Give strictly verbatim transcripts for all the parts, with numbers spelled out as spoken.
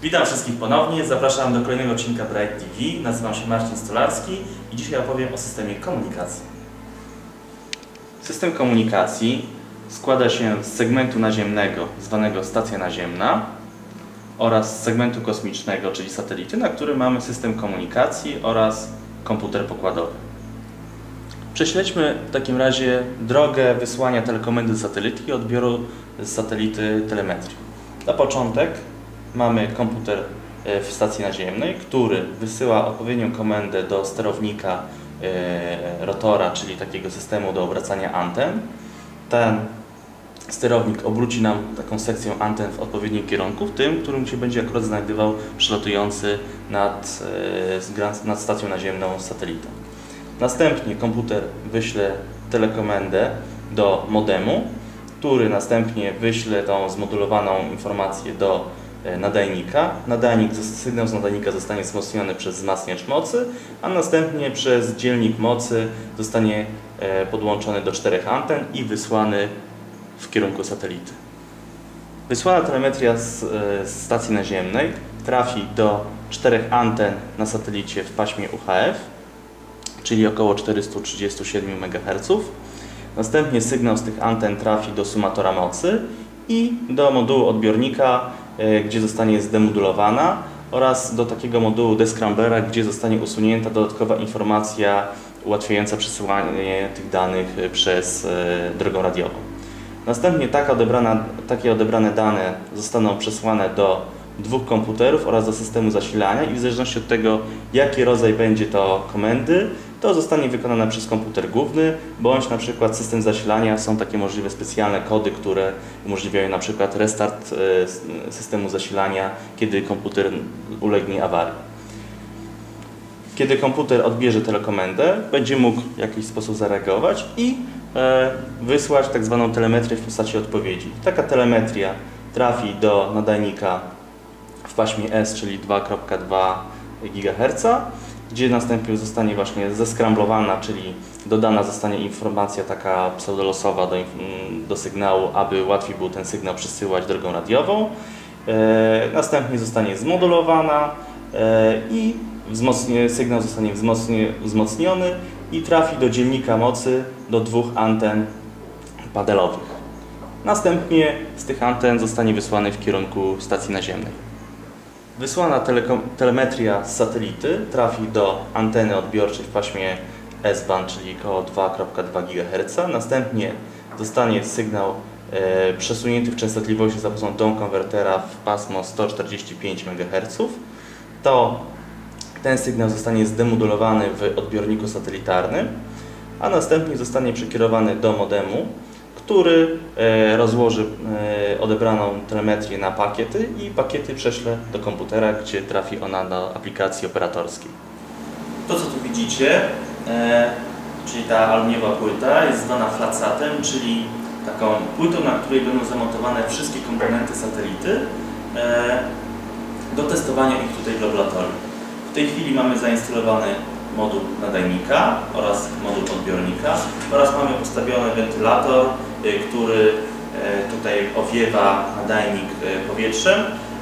Witam wszystkich ponownie, zapraszam do kolejnego odcinka Bright T V. Nazywam się Marcin Stolarski i dzisiaj opowiem o systemie komunikacji. System komunikacji składa się z segmentu naziemnego, zwanego stacja naziemna, oraz z segmentu kosmicznego, czyli satelity, na którym mamy system komunikacji oraz komputer pokładowy. Prześledźmy w takim razie drogę wysłania telekomendy z satelity i odbioru z satelity telemetrii. Na początek mamy komputer w stacji naziemnej, który wysyła odpowiednią komendę do sterownika rotora, czyli takiego systemu do obracania anten. Ten sterownik obróci nam taką sekcję anten w odpowiednim kierunku, w tym, którym się będzie akurat znajdował przelatujący nad, nad stacją naziemną satelitą. Następnie komputer wyśle telekomendę do modemu, który następnie wyśle tą zmodulowaną informację do nadajnika. Nadajnik, sygnał z nadajnika zostanie wzmocniony przez wzmacniacz mocy, a następnie przez dzielnik mocy zostanie podłączony do czterech anten i wysłany w kierunku satelity. Wysłana telemetria z stacji naziemnej trafi do czterech anten na satelicie w paśmie U H F, czyli około czterysta trzydzieści siedem megaherców. Następnie sygnał z tych anten trafi do sumatora mocy i do modułu odbiornika, gdzie zostanie zdemodulowana, oraz do takiego modułu descramblera, gdzie zostanie usunięta dodatkowa informacja ułatwiająca przesyłanie tych danych przez drogą radiową. Następnie taka odebrana, takie odebrane dane zostaną przesłane do dwóch komputerów oraz do systemu zasilania i w zależności od tego, jaki rodzaj będzie to komendy, to zostanie wykonane przez komputer główny, bądź na przykład system zasilania. Są takie możliwe specjalne kody, które umożliwiają na przykład restart systemu zasilania, kiedy komputer ulegnie awarii. Kiedy komputer odbierze telekomendę, będzie mógł w jakiś sposób zareagować i e, wysłać tak zwaną telemetrię w postaci odpowiedzi. Taka telemetria trafi do nadajnika w paśmie S, czyli dwa przecinek dwa gigaherca, gdzie następnie zostanie właśnie zeskramblowana, czyli dodana zostanie informacja taka pseudolosowa do, do sygnału, aby łatwiej było ten sygnał przesyłać drogą radiową. E, następnie zostanie zmodulowana e, i wzmocnie, sygnał zostanie wzmocnie, wzmocniony i trafi do dzielnika mocy do dwóch anten padelowych. Następnie z tych anten zostanie wysłany w kierunku stacji naziemnej. Wysłana telemetria z satelity trafi do anteny odbiorczej w paśmie S-band, czyli około dwa przecinek dwa gigaherca. Następnie zostanie sygnał e, przesunięty w częstotliwości za pomocą down konwertera w pasmo sto czterdzieści pięć megaherców. To ten sygnał zostanie zdemodulowany w odbiorniku satelitarnym, a następnie zostanie przekierowany do modemu, który e, rozłoży e, odebraną telemetrię na pakiety i pakiety prześle do komputera, gdzie trafi ona do aplikacji operatorskiej. To, co tu widzicie, e, czyli ta aluminiowa płyta, jest zwana flatsatem, czyli taką płytą, na której będą zamontowane wszystkie komponenty satelity e, do testowania ich tutaj w laboratorium. W tej chwili mamy zainstalowany moduł nadajnika oraz moduł odbiornika oraz mamy ustawiony wentylator, który tutaj owiewa nadajnik powietrzem.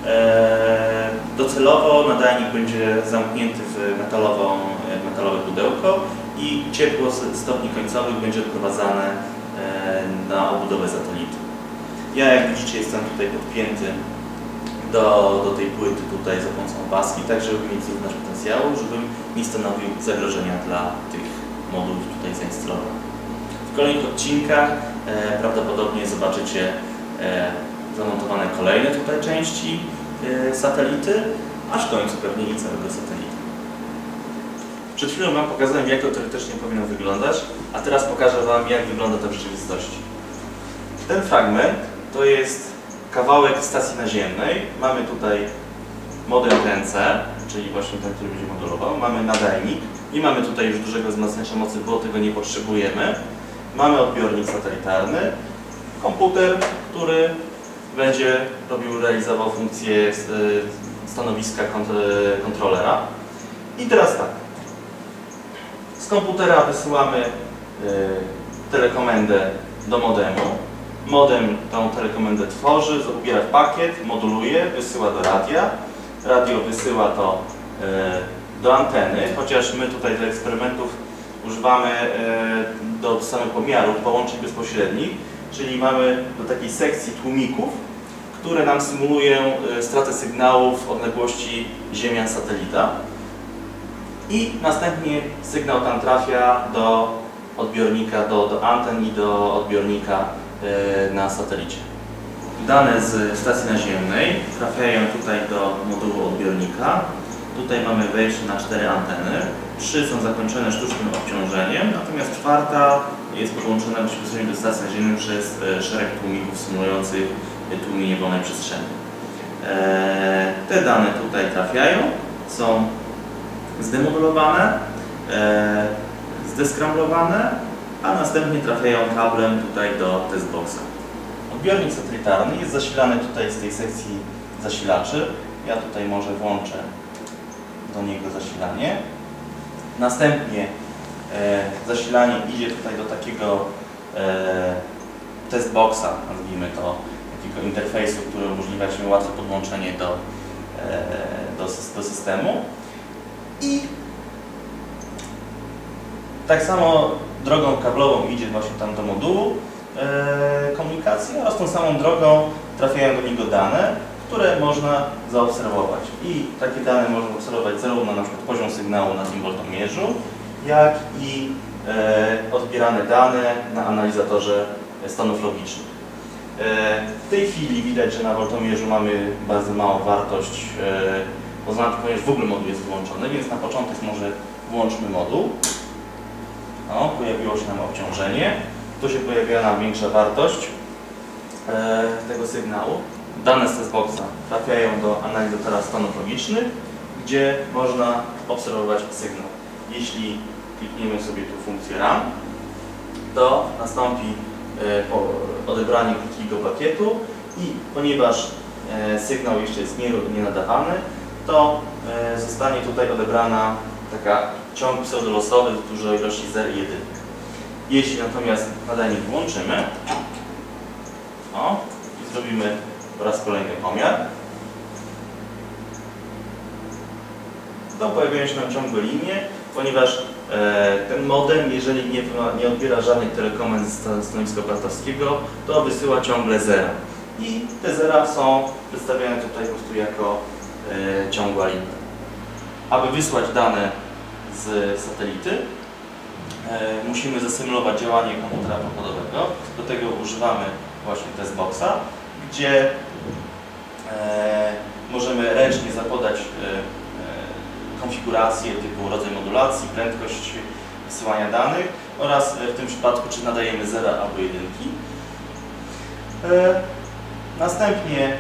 Docelowo nadajnik będzie zamknięty w metalową, metalowe pudełko i ciepło z stopni końcowych będzie odprowadzane na obudowę satelity. Ja, jak widzicie, jestem tutaj podpięty do, do tej płyty tutaj za pomocą opaski, tak żeby mieć zrówność potencjału, żebym nie stanowił zagrożenia dla tych modułów tutaj zainstalowanych. W kolejnych odcinkach e, prawdopodobnie zobaczycie e, zamontowane kolejne tutaj części e, satelity, aż w końcu pewnie i całego satelity. Przed chwilą Wam pokazałem, jak to teoretycznie powinno wyglądać, a teraz pokażę Wam, jak wygląda to w rzeczywistości. Ten fragment to jest kawałek stacji naziemnej. Mamy tutaj modem T N C, czyli właśnie ten, który będzie modulował. Mamy nadajnik i mamy tutaj już dużego wzmacniacza mocy, bo tego nie potrzebujemy. Mamy odbiornik satelitarny, komputer, który będzie robił, realizował funkcję stanowiska kontrolera. I teraz tak, z komputera wysyłamy telekomendę do modemu. Modem tą telekomendę tworzy, ubiera w pakiet, moduluje, wysyła do radia. radio wysyła to do anteny, chociaż my tutaj do eksperymentów używamy do samych pomiarów połączeń bezpośrednich, czyli mamy do takiej sekcji tłumików, które nam symulują stratę sygnału w odległości Ziemia-satelita i następnie sygnał tam trafia do odbiornika, do, do anten i do odbiornika na satelicie. Dane z stacji naziemnej trafiają tutaj do modułu odbiornika. Tutaj mamy wejście na cztery anteny. Trzy są zakończone sztucznym obciążeniem, natomiast czwarta jest podłączona bezpośrednio do stacji naziemnej przez szereg tłumików symulujących tłumienie wolnej przestrzeni. Te dane tutaj trafiają, są zdemodulowane, zdeskramlowane, a następnie trafiają kablem tutaj do testboxa. Odbiornik satelitarny jest zasilany tutaj z tej sekcji zasilaczy. Ja tutaj może włączę do niego zasilanie. Następnie e, zasilanie idzie tutaj do takiego e, testboxa, nazwijmy to, takiego interfejsu, który umożliwia Ci łatwe podłączenie do, e, do, do systemu. I tak samo drogą kablową idzie właśnie tam do modułu e, komunikacji oraz tą samą drogą trafiają do niego dane, które można zaobserwować. I takie dane można obserwować zarówno na przykład poziom sygnału na tym woltomierzu, jak i e, odbierane dane na analizatorze stanów logicznych. E, w tej chwili widać, że na woltomierzu mamy bardzo małą wartość e, oznaczenia, ponieważ w ogóle moduł jest wyłączony, więc na początek może włączmy moduł. O, pojawiło się nam obciążenie. Tu się pojawiła nam większa wartość e, tego sygnału. Dane z testboxa trafiają do analizatora stanów logicznych, gdzie można obserwować sygnał. Jeśli klikniemy sobie tu funkcję RAM, to nastąpi odebranie krótkiego pakietu i ponieważ sygnał jeszcze jest nie nadawany, to zostanie tutaj odebrana taka ciąg pseudolosowy w dużej ilości zer i jedynek. Jeśli natomiast nadajnik włączymy, o, i zrobimy po raz kolejny pomiar, to pojawiają się nam ciągłe linie, ponieważ e, ten modem, jeżeli nie, nie odbiera żadnych telekomend ze stanowiska operatowskiego, to wysyła ciągle zera. I te zera są przedstawiane tutaj po prostu jako e, ciągła linia. Aby wysłać dane z satelity, e, musimy zasymulować działanie komputera pokładowego. Do tego używamy właśnie testboxa, gdzie e, możemy ręcznie zapodać e, konfigurację typu rodzaj modulacji, prędkość wysyłania danych oraz w tym przypadku czy nadajemy zera albo jedynki. E, następnie e,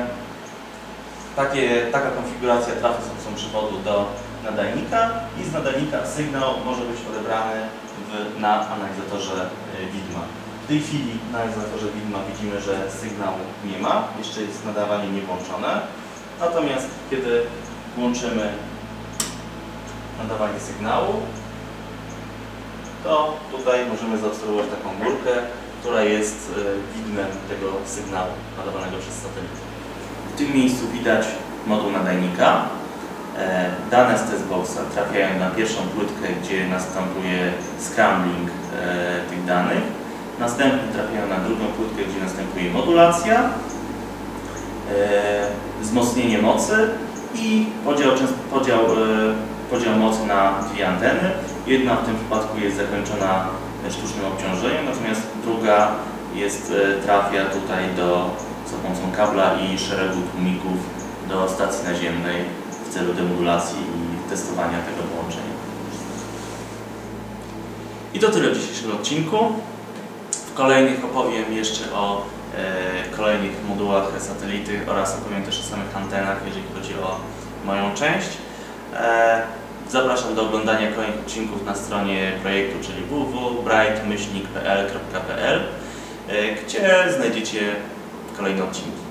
takie, taka konfiguracja trafia z pomocą przewodu do nadajnika i z nadajnika sygnał może być odebrany w, na analizatorze widma. W tej chwili na analizatorze widma widzimy, że sygnału nie ma, jeszcze jest nadawanie niewłączone. Natomiast kiedy włączymy nadawanie sygnału, to tutaj możemy zaobserwować taką górkę, która jest widmem tego sygnału nadawanego przez satelitę. W tym miejscu widać moduł nadajnika. Dane z testboxa trafiają na pierwszą płytkę, gdzie następuje scrambling tych danych. Następnie trafiają na drugą płytkę, gdzie następuje modulacja, wzmocnienie mocy i podział, podział, podział mocy na dwie anteny. Jedna w tym przypadku jest zakończona sztucznym obciążeniem, natomiast druga jest, trafia tutaj do, za pomocą kabla i szeregu tłumików do stacji naziemnej w celu demodulacji i testowania tego połączenia. I to tyle w dzisiejszym odcinku. W kolejnych opowiem jeszcze o e, kolejnych modułach satelity oraz opowiem też o samych antenach, jeżeli chodzi o moją część. E, zapraszam do oglądania kolejnych odcinków na stronie projektu, czyli w w w kropka bright myślnik p l kropka p l, e, gdzie znajdziecie kolejne odcinki.